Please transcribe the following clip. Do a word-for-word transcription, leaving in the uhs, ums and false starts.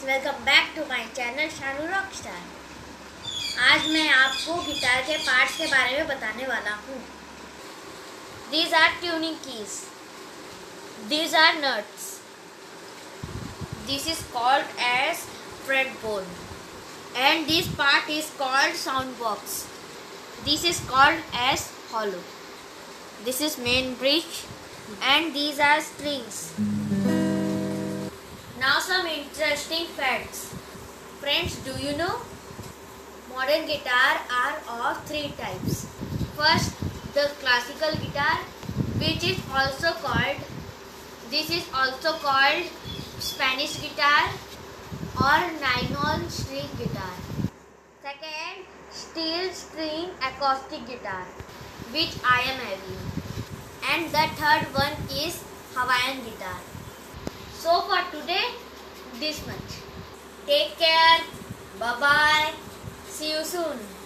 Welcome back to my channel Shanu rockstar. आज मैं आपको गिटार के पार्ट्स के बारे में बताने वाला हूँ। These are tuning keys. These are nuts. This is called as fretboard. And this part is called sound box. This is called as hollow. This is main bridge and these are strings. Now some interesting facts. Friends, do you know? Modern guitar are of three types. First, the classical guitar, which is also called, this is also called Spanish guitar or nylon string guitar. Second, steel string acoustic guitar, which I am having. And the third one is Hawaiian guitar. So for today, this much. Take care. Bye bye. See you soon.